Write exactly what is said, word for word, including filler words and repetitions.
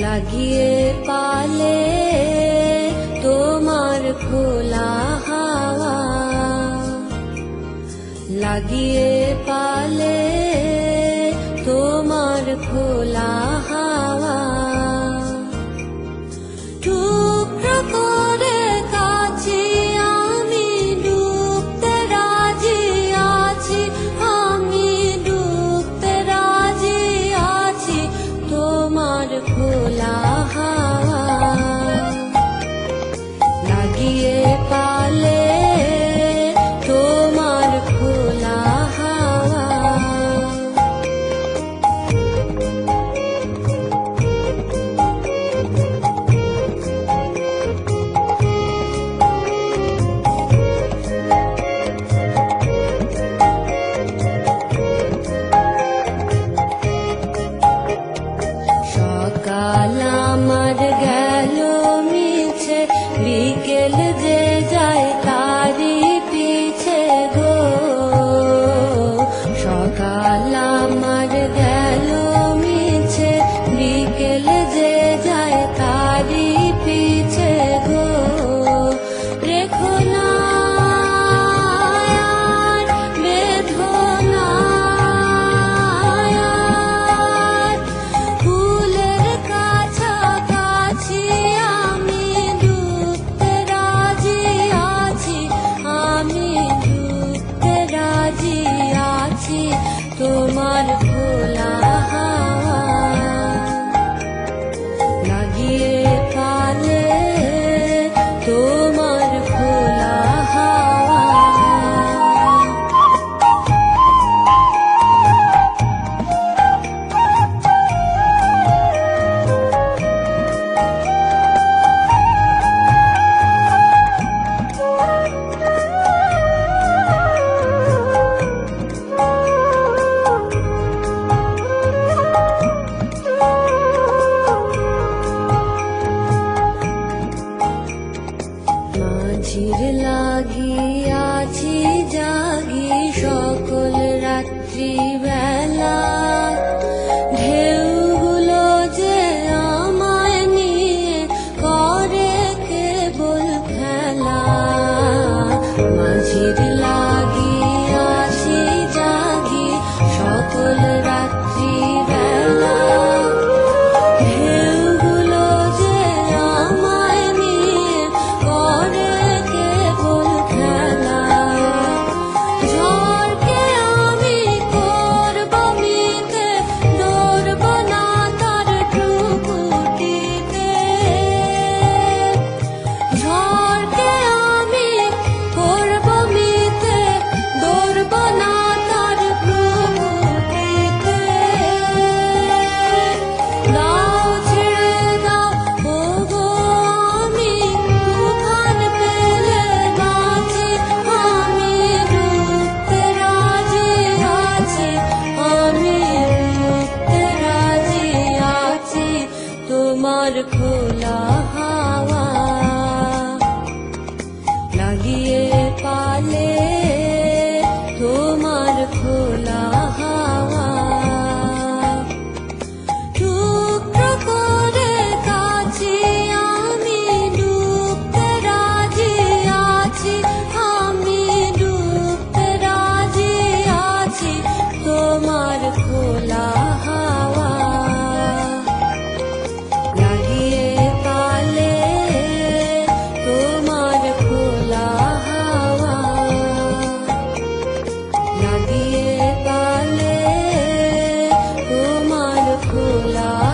লাগিয়ে পালে তোমার খোলা হাওয়া, লাগিয়ে পালে তোমার খোলা হাওয়া, টুকরো করে কাছে আমি ডুবতে রাজি আছি, আমি ডুবতে রাজি আছি তোমার খোলা হাওয়া, লাগিয়ে পালে তোমার খোলা হাওয়া। সকাল আমার গেল মিছে, বিকেল যে যায় তারি পিছে গো, সকাল আমার গেল মিছে, বিকেল যে যায় তারি পিছে গো, রেখো না তোমার খোলা হাওয়া, লাগিয়ে পালে তোমার খোলা হাওয়া। মাঝির লাগিয়াছি জাগি সকল রাত্রি বেলা, ঢেউগুলো যে আমায় নিয়ে করে কেবল খেলা, মাঝির লাগিয়াছি জাগি সকল রাত্রি বেলা, তোমার খোলা হাওয়া, লাগিয়ে পালে তোমার খোলা হাওয়া, টুকরো করে কাছে আমি ডুবতে রাজি আছি, আমি ডুবতে রাজি আছি তোমার খোলা হাওয়া, লাগিয়ে পালে তোমার খোলা হাওয়া, লাগিয়ে পালে তোমার খোলা